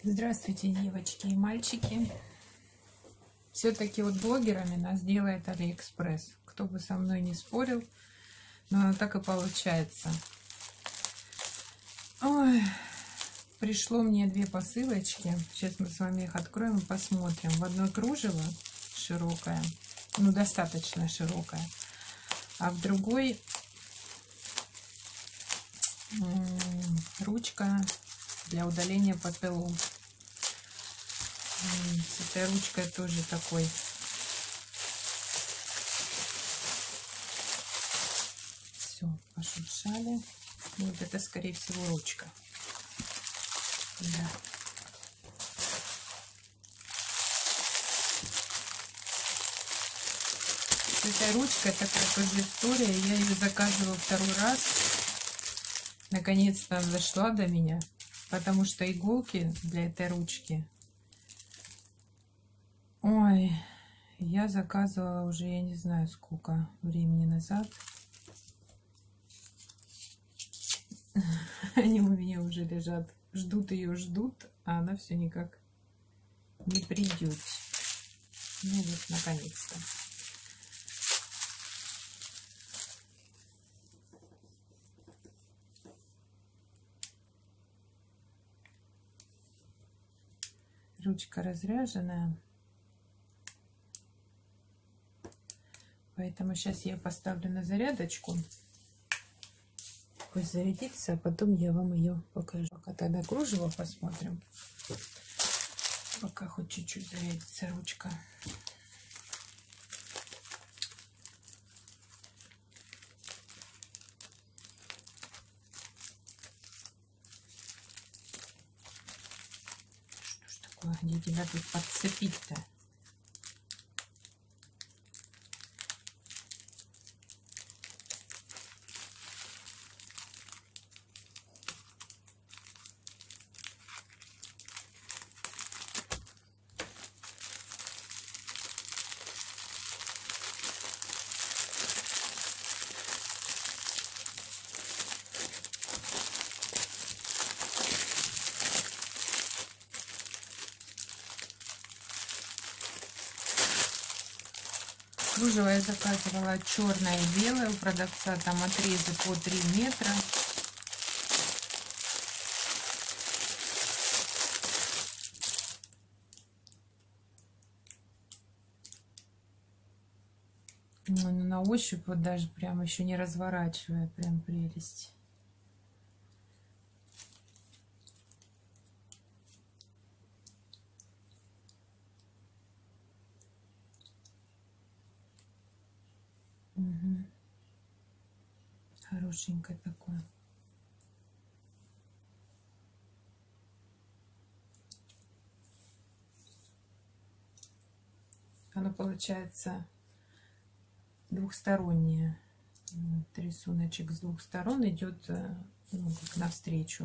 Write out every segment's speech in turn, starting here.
Здравствуйте, девочки и мальчики. Все-таки вот блогерами нас делает Алиэкспресс. Кто бы со мной не спорил, но так и получается. Ой, пришло мне 2 посылочки. Сейчас мы с вами их откроем и посмотрим. В одной кружево широкое, ну достаточно широкое, а в другой ручка для удаления попелу. С этой ручкой тоже такой все пошуршали. Вот это скорее всего ручка. Да. С этой ручкой такая тоже история. Я ее заказывала второй раз. Наконец-то она дошла до меня, потому что иголки для этой ручки, ой, я заказывала уже, я не знаю сколько времени назад. Они у меня уже лежат, ждут ее, ждут, а она все никак не придет. Ну вот, наконец-то. Ручка разряженная, поэтому сейчас я поставлю на зарядочку. Пусть зарядится, а потом я вам ее покажу. Пока тогда кружево посмотрим. Пока хоть чуть-чуть зарядится ручка. Что ж такое, где тебя тут подцепить-то? Кружево я заказывала черное и белое. У продавца там отрезы по 3 метра. Ну, на ощупь вот даже прям еще не разворачивая, прям прелесть. Угу. Хорошенькое такое. Оно получается двухстороннее. Вот, рисуночек с двух сторон идет, ну, как навстречу.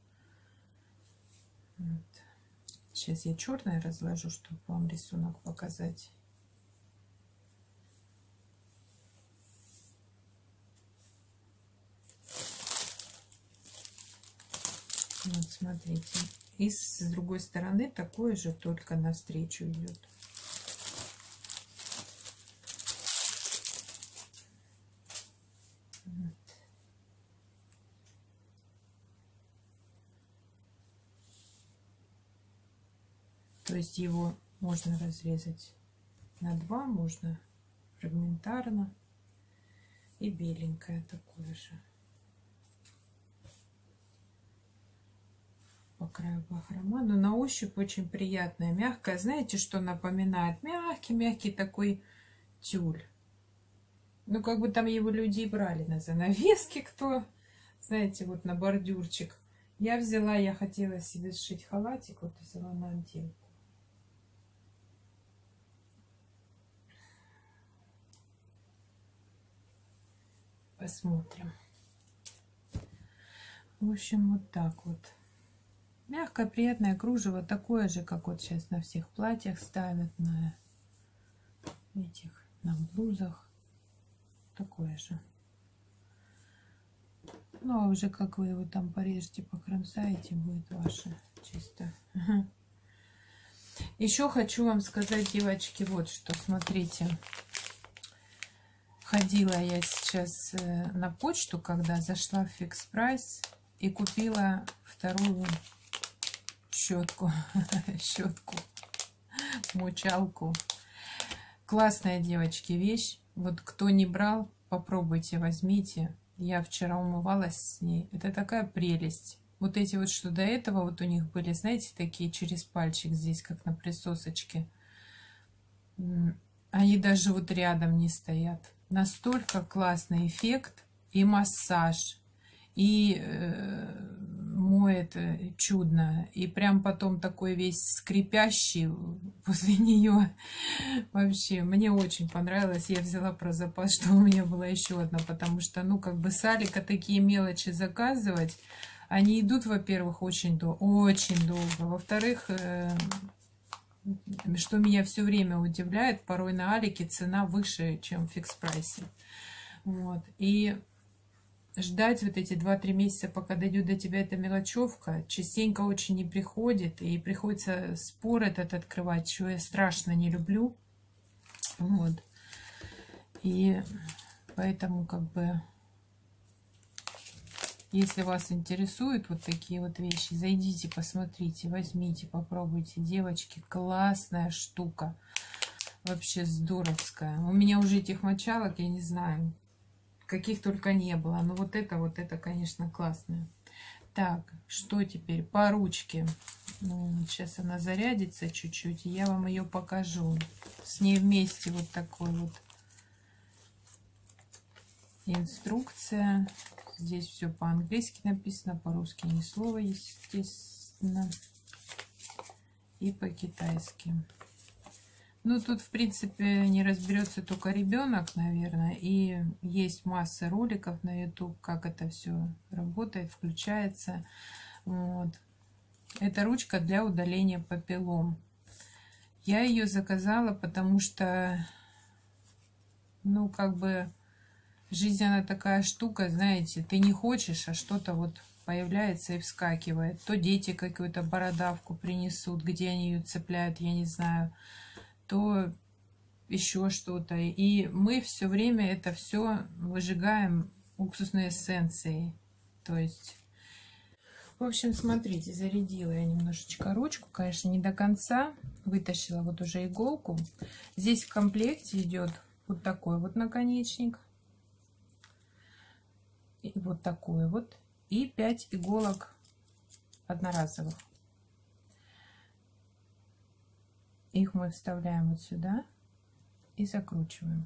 Вот. Сейчас я черное разложу, чтобы вам рисунок показать. Вот смотрите. И с другой стороны такое же, только навстречу идет. Вот. То есть его можно разрезать на 2, можно фрагментарно. И беленькое такое же. По краю бахрома, но на ощупь очень приятная, мягкая. Знаете, что напоминает? Мягкий такой тюль. Ну, как бы там его люди и брали на занавески, кто, знаете, вот на бордюрчик. Я взяла, я хотела себе сшить халатик, вот взяла на отделку. Посмотрим. В общем, вот так вот. Мягкое, приятное кружево, такое же, как вот сейчас на всех платьях ставят, на этих, на блузах. Такое же. Ну, а уже как вы его там порежете, покромсаете, будет ваше чисто Еще хочу вам сказать, девочки, вот что, смотрите. Ходила я сейчас на почту, когда зашла в Fix Price и купила вторую щетку, мочалку. Классная, девочки, вещь. Вот кто не брал, попробуйте, возьмите. Я вчера умывалась с ней. Это такая прелесть. Вот эти вот, что до этого вот у них были, знаете, такие через пальчик здесь, как на присосочке. Они даже вот рядом не стоят. Настолько классный эффект и массаж, и моет чудно, и прям потом такой весь скрипящий после нее. Вообще, мне очень понравилось. Я взяла про запас, что у меня была еще одна, потому что, ну, как бы с Алика такие мелочи заказывать, они идут, во-первых, очень долго. Во-вторых, что меня все время удивляет, порой на Алике цена выше, чем в Fix Price. Вот. И ждать вот эти 2-3 месяца, пока дойдет до тебя эта мелочевка, частенько очень не приходит. И приходится спор этот открывать, чего я страшно не люблю. Вот. И поэтому как бы... Если вас интересуют вот такие вот вещи, зайдите, посмотрите, возьмите, попробуйте. Девочки, классная штука. Вообще здоровская. У меня уже этих мочалок, я не знаю, каких только не было. Но вот это, конечно, классная. Так, что теперь? По ручке. Ну, сейчас она зарядится чуть-чуть, и я вам ее покажу. С ней вместе вот такой вот инструкция. Здесь все по-английски написано, по-русски ни слова, естественно. И по-китайски. Ну, тут, в принципе, не разберется только ребенок, наверное. И есть масса роликов на YouTube, как это все работает, включается. Вот. Это ручка для удаления папиллом. Я ее заказала, потому что, ну, как бы... Жизнь, она такая штука, знаете, ты не хочешь, а что-то вот появляется и вскакивает. То дети какую-то бородавку принесут, где они ее цепляют, я не знаю, то еще что-то. И мы все время это все выжигаем уксусной эссенцией. То есть, в общем, смотрите, зарядила я немножечко ручку, конечно, не до конца. Вытащила вот уже иголку. Здесь в комплекте идет вот такой вот наконечник. И вот такое вот. И 5 иголок одноразовых. Их мы вставляем вот сюда и закручиваем.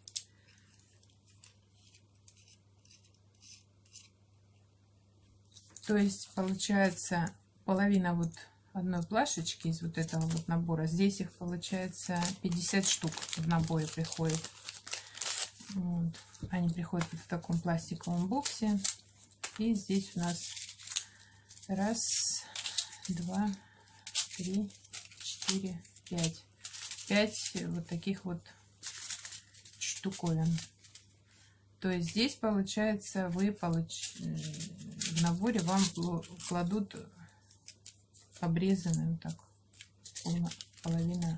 То есть получается половина вот одной плашечки из вот этого вот набора. Здесь их получается 50 штук в наборе приходит. Вот. Они приходят вот в таком пластиковом боксе. И здесь у нас 1, 2, 3, 4, 5. 5 вот таких вот штуковин. То есть здесь получается в наборе вам кладут обрезанную так половина.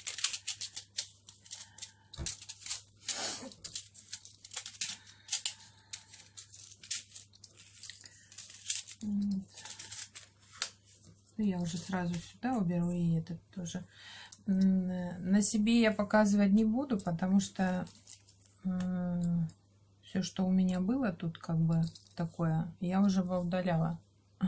Я уже сразу сюда уберу и этот тоже. На себе я показывать не буду, потому что все, что у меня было тут как бы такое, я уже удаляла.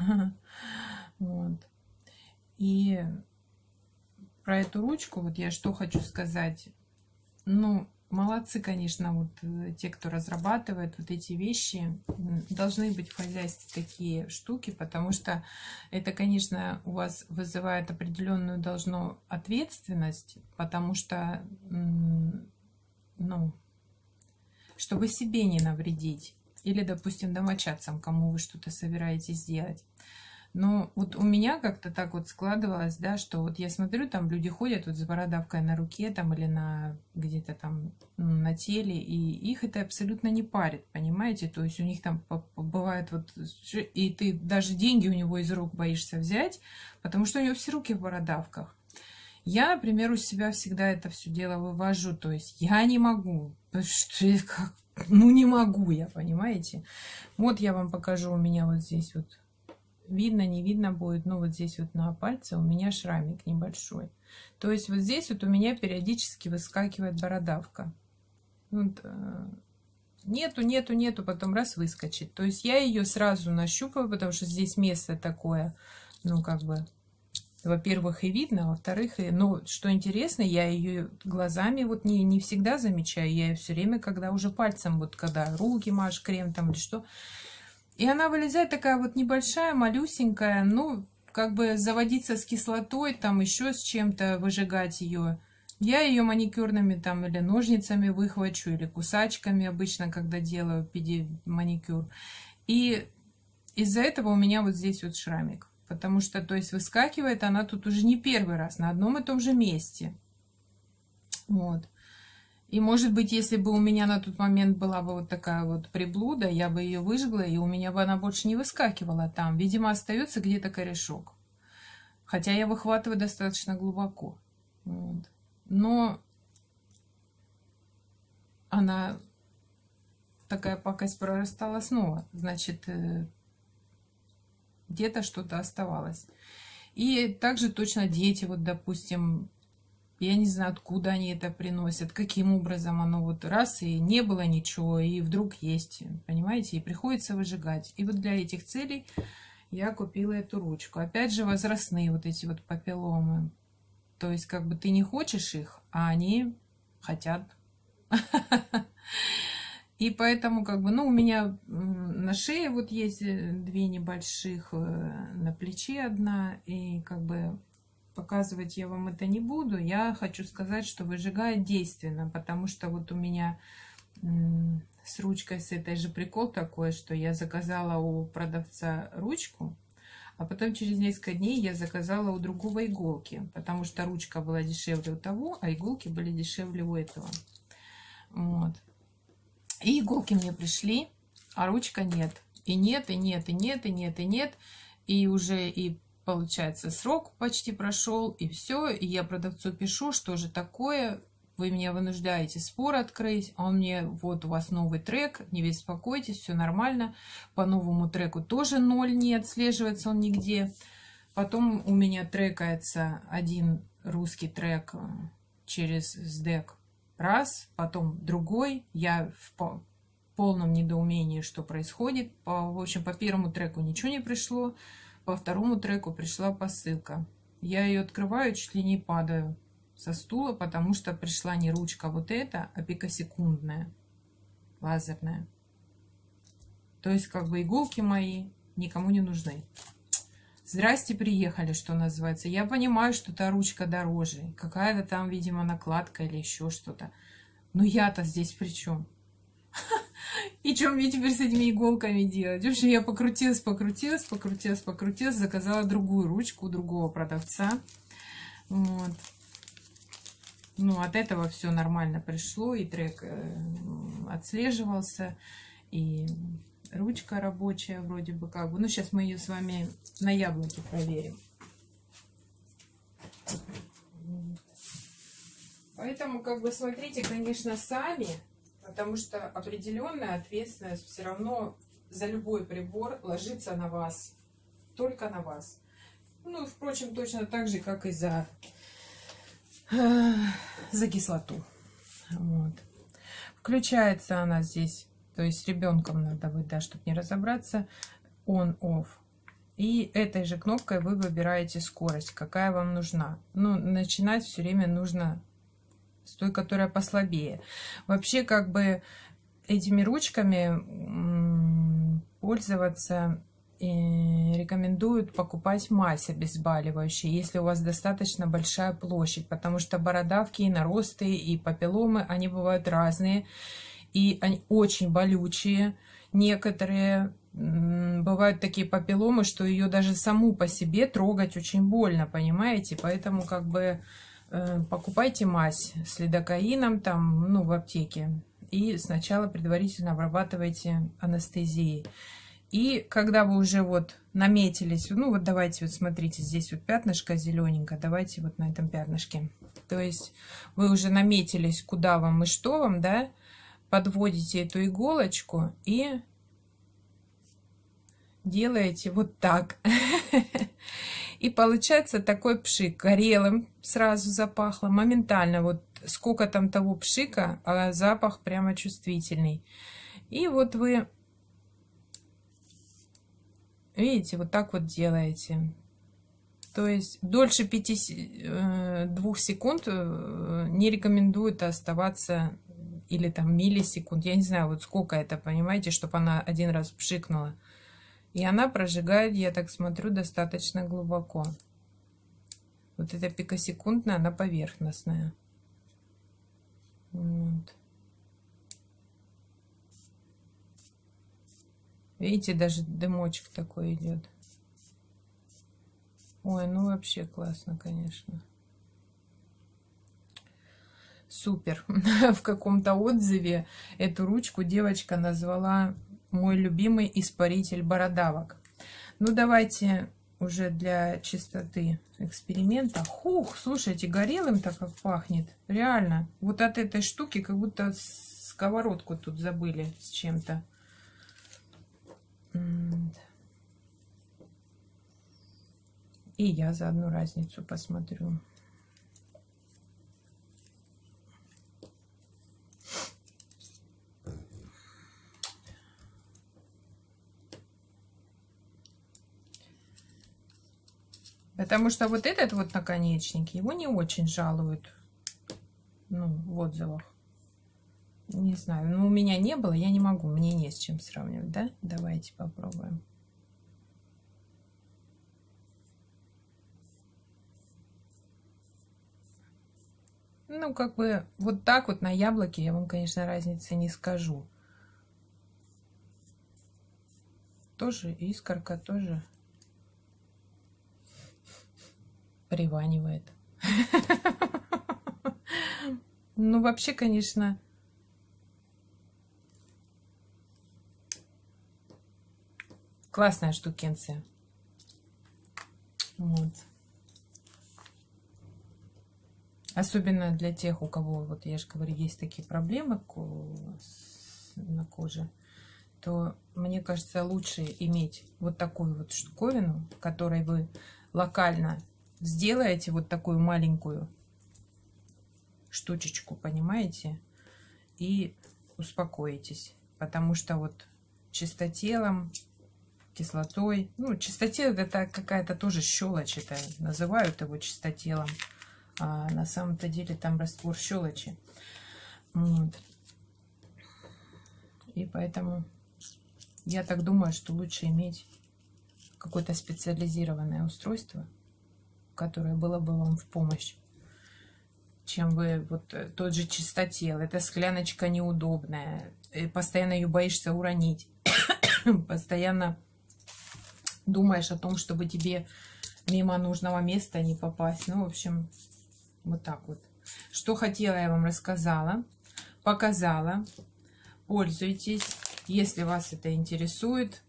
Вот. И про эту ручку вот я что хочу сказать. Ну, молодцы, конечно, вот те, кто разрабатывает вот эти вещи. Должны быть в хозяйстве такие штуки, потому что это, конечно, у вас вызывает определенную должно ответственность, потому что, ну, чтобы себе не навредить. Или, допустим, домочадцам, кому вы что-то собираетесь делать. Но вот у меня как-то так вот складывалось, да, что вот я смотрю, там люди ходят вот с бородавкой на руке там или на где-то там на теле, и их это абсолютно не парит, понимаете? То есть у них там бывает вот, и ты даже деньги у него из рук боишься взять, потому что у него все руки в бородавках. Я, например, у себя всегда это все дело вывожу, то есть я не могу, потому что я ну не могу я, понимаете? Вот я вам покажу, у меня вот здесь вот, видно, не видно будет, но вот здесь вот на пальце у меня шрамик небольшой. То есть вот здесь вот у меня периодически выскакивает бородавка. Вот, нету, потом раз выскочит. То есть я ее сразу нащупаю, потому что здесь место такое, ну как бы, во-первых, и видно, во-вторых, но что интересно, я ее глазами вот не всегда замечаю, я ее все время, когда уже пальцем, вот когда руки машешь, крем там или что, и она вылезает такая вот небольшая, малюсенькая, ну, как бы заводиться с кислотой, там еще с чем-то, выжигать ее. Я ее маникюрными там или ножницами выхвачу, или кусачками обычно, когда делаю маникюр. И из-за этого у меня вот здесь вот шрамик. Потому что, то есть, выскакивает она тут уже не первый раз, на одном и том же месте. Вот. И, может быть, если бы у меня на тот момент была бы вот такая вот приблуда, я бы ее выжгла, и у меня бы она больше не выскакивала там. Видимо, остается где-то корешок. Хотя я выхватываю достаточно глубоко. Вот. Но она, такая пакость прорастала снова. Значит, где-то что-то оставалось. И также точно дети, вот, допустим, я не знаю, откуда они это приносят, каким образом оно вот раз, и не было ничего, и вдруг есть, понимаете, и приходится выжигать. И вот для этих целей я купила эту ручку. Опять же, возрастные вот эти вот папилломы. То есть, как бы ты не хочешь их, а они хотят. И поэтому, как бы, ну, у меня на шее вот есть две небольших, на плече одна, и как бы показывать я вам это не буду. Я хочу сказать, что выжигает действенно, потому что вот у меня с ручкой с этой же прикол такой, что я заказала у продавца ручку, а потом через несколько дней я заказала у другого иголки, потому что ручка была дешевле у того, а иголки были дешевле у этого. Вот. И иголки мне пришли, а ручка нет. И нет, и нет, и нет, и нет, и нет. И уже, и получается, срок почти прошел, и все. И я продавцу пишу, что же такое, вы меня вынуждаете спор открыть. А он мне, вот у вас новый трек, не беспокойтесь, все нормально. По новому треку тоже 0 не отслеживается он нигде. Потом у меня трекается один русский трек через SDEC. Раз, потом другой. Я в полном недоумении, что происходит. В общем, по первому треку ничего не пришло. По второму треку пришла посылка. Я ее открываю, чуть ли не падаю со стула, потому что пришла не ручка вот эта, а пикосекундная, лазерная. То есть, как бы, иголки мои никому не нужны. Здрасте, приехали, что называется. Я понимаю, что та ручка дороже. Какая-то там, видимо, накладка или еще что-то. Но я-то здесь при чем? И что мне теперь с этими иголками делать? В общем, я покрутилась, заказала другую ручку у другого продавца. Вот. Ну, от этого все нормально пришло, и трек отслеживался, и ручка рабочая вроде бы как бы. Ну, сейчас мы ее с вами на яблоке проверим. Поэтому, как бы, смотрите, конечно, сами, потому что определенная ответственность все равно за любой прибор ложится на вас, только на вас. Ну, впрочем, точно так же, как и за кислоту. Вот. Включается она здесь, то есть ребенком надо быть, да, чтобы не разобраться, on-off. И этой же кнопкой вы выбираете скорость, какая вам нужна. Ну, начинать все время нужно с той, которая послабее. Вообще, как бы, этими ручками пользоваться рекомендуют покупать мазь обезболивающую, если у вас достаточно большая площадь, потому что бородавки и наросты, и папилломы, они бывают разные, и они очень болючие. Некоторые бывают такие папилломы, что ее даже саму по себе трогать очень больно, понимаете? Поэтому, как бы, покупайте мазь с лидокаином там, ну, в аптеке, и сначала предварительно обрабатывайте анестезией. И когда вы уже вот наметились, ну вот давайте вот смотрите, здесь вот пятнышко зелененькое, давайте вот на этом пятнышке. То есть вы уже наметились, куда вам и что вам, да, подводите эту иголочку и делаете вот так. И получается такой пшик. Горелым сразу запахло, моментально. Вот сколько там того пшика, а запах прямо чувствительный. И вот вы, видите, вот так вот делаете. То есть дольше 2 секунд не рекомендуют оставаться, или там миллисекунд. Я не знаю, вот сколько это, понимаете, чтобы она один раз пшикнула. И она прожигает, я так смотрю, достаточно глубоко. Вот эта пикосекундная, она поверхностная. Вот. Видите, даже дымочек такой идет. Ой, ну вообще классно, конечно. Супер. В каком-то отзыве эту ручку девочка назвала «Мой любимый испаритель бородавок». Ну, давайте уже для чистоты эксперимента. Хух, слушайте, горелым-то как пахнет. Реально. Вот от этой штуки как будто сковородку тут забыли с чем-то. И я заодно разницу посмотрю. Потому что вот этот вот наконечник, его не очень жалуют, ну, в отзывах. Не знаю, ну, у меня не было, я не могу, мне не с чем сравнивать, да? Давайте попробуем. Ну, как бы, вот так вот на яблоке я вам, конечно, разницы не скажу. Тоже искорка, тоже приванивает. Ну, вообще, конечно, классная штукенция. Вот. Особенно для тех, у кого, вот я же говорю, есть такие проблемы на коже, то, мне кажется, лучше иметь вот такую вот штуковину, которой вы локально сделаете вот такую маленькую штучечку, понимаете, и успокоитесь. Потому что вот чистотелом, кислотой, ну, чистотел это какая-то тоже щелочь, это называют его чистотелом. А на самом-то деле там раствор щелочи. Вот. И поэтому я так думаю, что лучше иметь какое-то специализированное устройство, которое было бы вам в помощь, чем вы вот тот же чистотел. Эта скляночка неудобная, постоянно ее боишься уронить, постоянно думаешь о том, чтобы тебе мимо нужного места не попасть. Ну, в общем, вот так вот. Что хотела, я вам рассказала, показала. Пользуйтесь, если вас это интересует.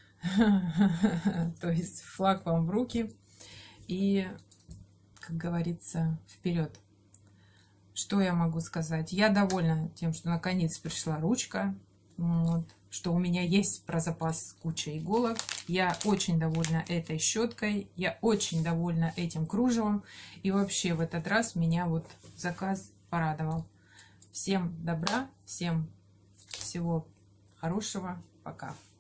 То есть флаг вам в руки. И, как говорится, вперед. Что я могу сказать? Я довольна тем, что наконец пришла ручка. Вот. Что у меня есть про запас куча иголок. Я очень довольна этой щеткой. Я очень довольна этим кружевом. И вообще в этот раз меня вот заказ порадовал. Всем добра, всем всего хорошего. Пока.